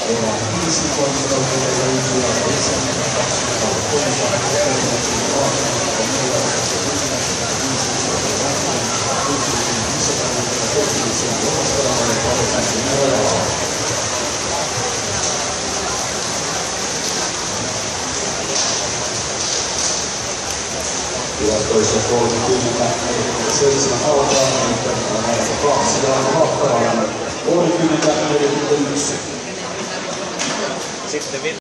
Erään 5 konservatiivia löytyä 7.3. Tilastoissa 37 alkaa, mutta on näitä 2 ja mahtavaa 30-41.